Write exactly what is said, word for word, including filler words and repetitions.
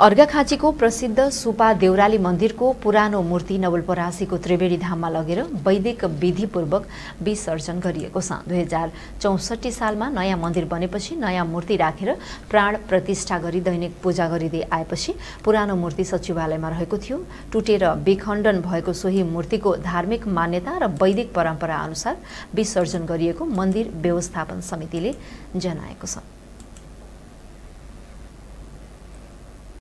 अर्घाखाँचीको प्रसिद्ध सुपा देउराली मन्दिरको पुरानो मूर्ति नवलपरासीको त्रिवेणी धाममा लगेर वैदिक विधिपूर्वक विसर्जन गरिएको छ। दुई हजार चौसठी सालमा नयाँ मन्दिर बनेपछि नयाँ मूर्ति राखेर प्राण प्रतिष्ठा गरी दैनिक पूजा गरिँदै आएपछि पुरानो मूर्ति सचिवालयमा रहेको थियो। टुटेर विखण्डन भएको सोही मूर्तिको धार्मिक मान्यता र वैदिक परम्परा अनुसार विसर्जन गरिएको मन्दिर व्यवस्थापन समितिले जनाएको छ।